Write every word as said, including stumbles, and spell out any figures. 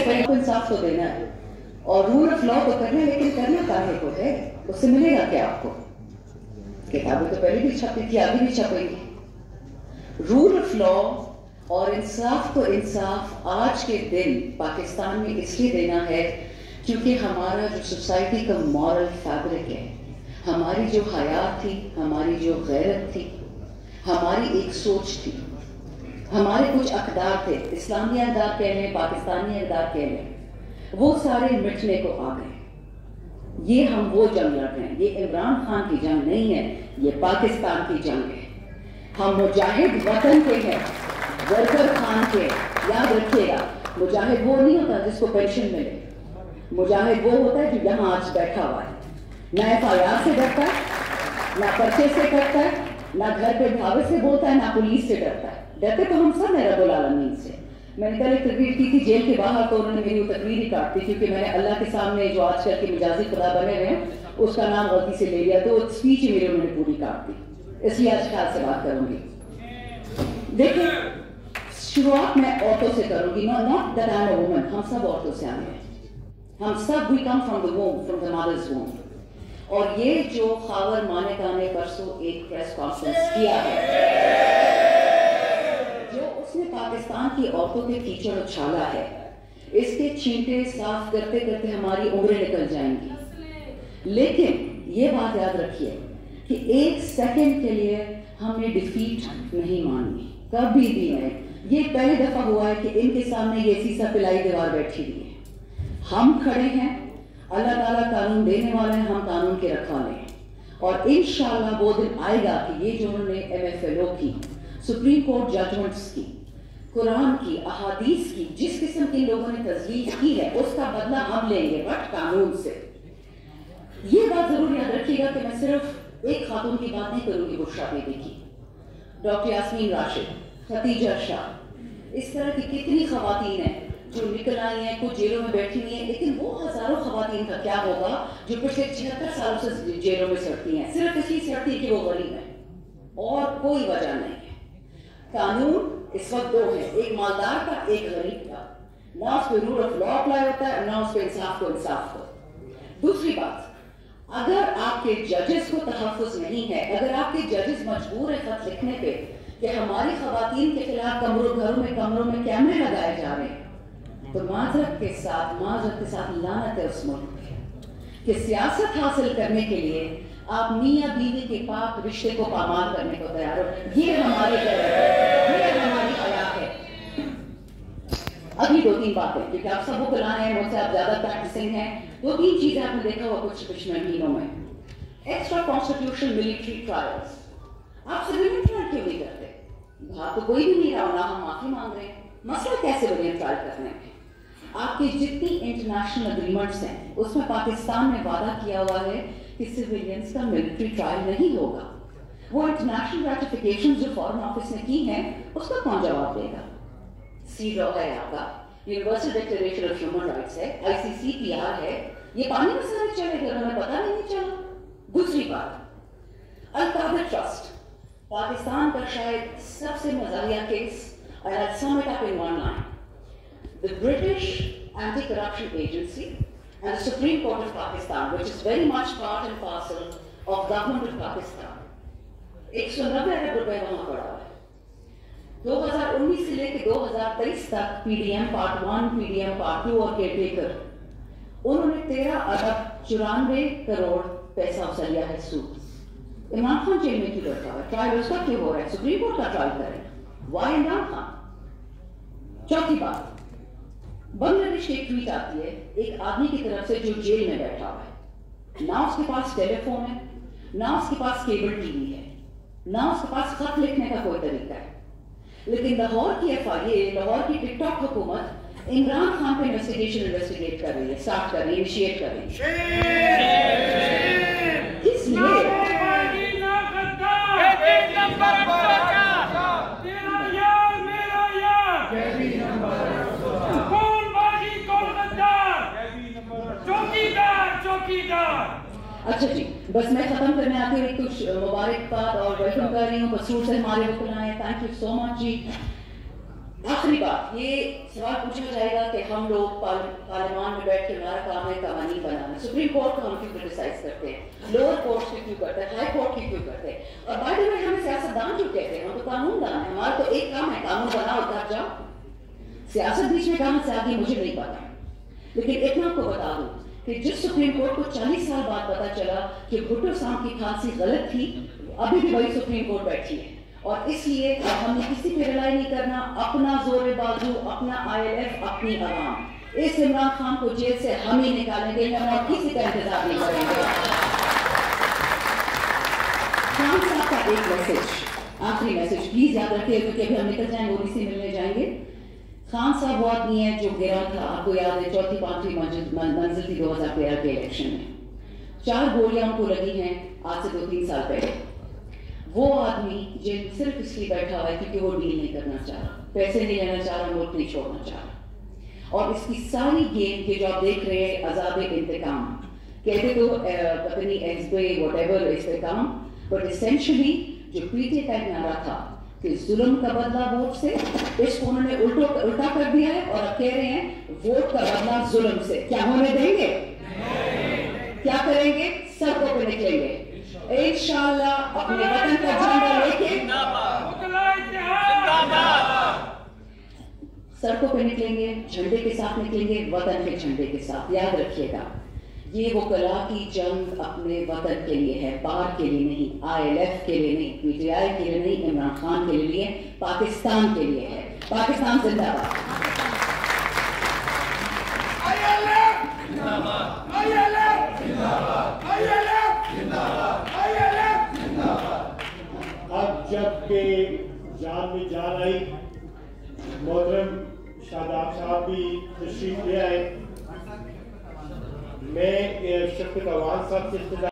पहले तो इंसाफ तो देना है और रूल ऑफ लॉ तो करना है, लेकिन करना काहे को है? उससे मिलेगा क्या आपको? किताबें तो पहले भी छपी थी, आगे भी छपेंगी। रूल ऑफ लॉ और इंसाफ को इंसाफ आज के दिन पाकिस्तान में इसलिए देना है क्योंकि हमारा जो सोसाइटी का मॉरल फैब्रिक है, हमारी जो हयात थी, हमारी जो गैरत थी, हमारी एक सोच थी, हमारे कुछ अक़दार थे, इस्लामी अक़दार कह लें, पाकिस्तानी अक़दार कह लें, वो सारे मिटने को आ गए। ये हम वो जंग लड़ रहे हैं। ये इमरान खान की जंग नहीं है, ये पाकिस्तान की जंग है। हम मुजाहिद वतन के हैं, वर्कर खान के। याद रखिएगा, मुजाहिद वो नहीं होता जिसको पेंशन मिले, मुजाहिद वो होता है जो यहाँ आज बैठा हुआ है, ना एफ आई आर से डरता है, ना पर्चे से करता है, ना घर पे धावे से बोलता है, ना पुलिस से डरता है। डरते तो हम सब हैं रब्बुल आलमीन से। मैंने कल एक तकरीर की थी जेल के बाहर, तो उन्होंने मेरी वो तकरीर ही काट दी क्योंकि मैंने अल्लाह के सामने जो आजकल के मिजाजी खुदा बने हुए हैं उसका नाम गलती से ले लिया, तो स्पीच मेरी उन्होंने पूरी काट दी। इसलिए आज ख्याल से बात करूंगी। देखिए, शुरुआत मैं औरतों से करूंगी। No not that I am a woman, हम सब औरतों से आए हैं, हम सब we come from the womb, from the mother's womb. और ये जो खावर मानेका ने परसों एक प्रेस कॉन्फ्रेंस किया है, जो उसने पाकिस्तान की औरतों पे कीचड़ उछाला है, इसके छींटे साफ करते करते हमारी उम्रें निकल जाएंगी। लेकिन ये बात याद रखिए कि एक सेकंड के लिए हमने डिफीट नहीं मानी, कभी भी नहीं। ये पहली दफा हुआ है कि इनके सामने ये सीसा पिलाई दीवार बैठी हुई है। हम खड़े हैं, अल्लाह ताला कानून देने वाले हैं, हम कानून के रखवाले हैं। और इंशाअल्लाह वो दिन आएगा कि ये जो उन्होंने एम एफ एल ओ की, सुप्रीम कोर्ट जजमेंट्स की, कुरान की, अहादीस की, जिस किस्म के लोगों ने तजवीज की है उसका बदला हम लेंगे, बट कानून से। ये बात जरूर याद रखिएगा कि मैं सिर्फ एक खातून की बात नहीं करूंगी, बुशरा बेबी की, डॉक्टर यास्मीन राशिद, खतीजा शाह, इस तरह की कितनी खवातीन हैं जो निकल आई हैं, कुछ जेलों में बैठी हुई हैं। लेकिन वो हजारों खवातीन का क्या होगा जो पिछले छिहत्तर सालों से जेलों में सड़ती हैं, सिर्फ इसी सड़ती है कि वो गरीब है और कोई वजह नहीं है। कानून इस वक्त दो है, एक मालदार का, एक गरीब का। ना उस पर रूल ऑफ लॉ अप्लाई होता है, ना उस पर इंसाफ को इंसाफ हो। दूसरी बात, अगर आपके जजेस को तहफ़्फ़ुज़ नहीं है, अगर आपके जजेस मजबूर है खत लिखने पे कि हमारी खवातीन के खिलाफ कमरों घरों में कमरों में कैमरे लगाए जा रहे हैं, तो माजरत के साथ माजरत के साथ लानत है उस मुल्क पे कि सियासत हासिल करने के लिए आप मियां बीवी के पाक रिश्ते को पामाल करने को तैयार हो। ये हमारे ये हमारी हयात है। अभी दो तीन बातें, क्योंकि आप सब बुक लाए हैं, मुझसे आप ज्यादा प्रैक्टिसिंग हैं। दो तीन चीजें आपने देखा होगा कुछ पिछले महीनों में, एक्स्ट्रा कॉन्स्टिट्यूशनल मिलिट्री ट्रायल्स। आप सिविलियन ट्रायल क्यों नहीं करते? भाग तो कोई भी नहीं रहा, ना हम माफी मांग रहे हैं, मसला कैसे सिविलियन ट्रायल करने में? आपकी जितनी इंटरनेशनल एग्रीमेंट्स हैं उसमें पाकिस्तान ने वादा किया हुआ है कि सिविलियंस का मिलिट्री ट्रायल नहीं होगा। वो इंटरनेशनल रैटिफिकेशन जो फॉरेन ऑफिस ने की हैं उसका कौन जवाब देगा? सी लॉ है आपका, universal declaration of human rights है, आई सी सी पी आर है, ये पानी में सारे चलेगा, हमें पता नहीं चला। दूसरी बात, अल कादिर ट्रस्ट, पाकिस्तान का शायद सबसे मजाहिया case, and I'll sum it up in one line. The British Anti-Corruption Agency and the Supreme Court of Pakistan, which is very much part and parcel of government of Pakistan, एक सौ नब्बे अरब रुपए वहां पड़ा है। दो हज़ार उन्नीस से लेकर दो हज़ार तेईस तक PDM part one, PDM part two और केयरटेकर, उन्होंने तेरह अरब चौरानवे करोड़ पैसा उछल लिया है सूद। इमरान खान जेल में क्यों बैठा है? ट्रायल उसका क्यों हो रहा है? सुप्रीम कोर्ट का ट्रायल करें। वाई इमरान खान? चौथी बात, बांग्लादेश की एक ट्वीट आती है एक आदमी की तरफ से जो जेल में बैठा हुआ है, ना उसके पास टेलीफोन है, ना उसके पास केबल टीवी है, ना उसके पास खत लिखने का कोई तरीका है, लेकिन लाहौर की एफ आई ए, लाहौर की टिकटॉक हुकूमत इमरान खान पे इन्वेस्टिगेशन इन्वेस्टिगेट कर रही है, स्टार्ट कर रही है, इनिशिएट कर रही है। इसलिए अच्छा जी, बस मैं खत्म करने आते हुए कुछ मुबारकबाद और वेलकम कर रही हूँ। कसूर से हमारे वकील आए, thank you so much ji. आखिरी बात, ये सवाल पूछा जाएगा कि हम लोग पार, पार्लियामान में बैठ के हमारा काम है कानून बनाना, सुप्रीम कोर्ट को हम क्यों क्रिटिसाइज करते हैं, लोअर कोर्ट की क्यों करते हैं, हाई कोर्ट की क्यों करते हैं, और बाय द वे हमें सियासतदान क्यों कहते हैं, हम तो कानूनदान है, हमारा तो एक काम है कानून बनाओ घर जाओ। सियासत बीच में कहां से आती मुझे नहीं पता, लेकिन इतना आपको बता दूं कि जिस सुप्रीम कोर्ट को चालीस साल बाद पता चला कि भुट्टो साहब की खांसी गलत थी, अभी भी वही सुप्रीम कोर्ट बैठी है, और इसलिए हमने किसी पे रिलाई नहीं करना, अपना जोर बाजू, अपना आईएलएफ, अपनी आवाम। इस इमरान खान को जेल से हम ही निकालेंगे, हम और किसी का इंतजार नहीं करेंगे। खान साहब का एक मैसेज, आखिरी मैसेज प्लीज याद रखिए, क्योंकि अभी हम निकल जाएंगे, ओबीसी मिलने जाएंगे। खान साहब वो आदमी है जो गिरा था, आपको याद है, चौथी पांचवी मंजिल थी दो हजार तेरह के इलेक्शन में, चार गोलियां उनको लगी हैं आज से दो तीन साल पहले। वो आदमी जेल सिर्फ इसलिए बैठा हुआ है क्योंकि वो डील नहीं करना चाह रहा, पैसे नहीं लेना चाह रहा, मुल्क नहीं छोड़ना चाह रहा। और इसकी सारी गेम के जो आप देख रहे हैं, अजाब इंतकाम कहते तो अपनी एसबे व्हाटएवर इंतकाम, बट एसेंशियली जो पीटे का एक नारा था कि जुल्म का बदला वोट से, इसको उन्होंने उल्टो उल्टा कर दिया है, और अब कह रहे हैं वोट का बदला जुल्म से। क्या होने देंगे? क्या करेंगे? सड़कों पे निकलेंगे इंशाअल्लाह, अपने वतन का झंडा लेके सड़कों पे निकलेंगे, झंडे के साथ निकलेंगे, वतन के झंडे के साथ। याद रखिएगा, ये वो कला की जंग अपने वतन के लिए है, बार के लिए नहीं, आईएलएफ के लिए नहीं, पीटीआई के लिए नहीं, इमरान खान के लिए, पाकिस्तान के लिए है। पाकिस्तान जिंदाबाद। अब जबकि जान में जान आई, मोहतरम शादाब साहब भी तशरीफ ले आए, मैं शफकत अवान साहब से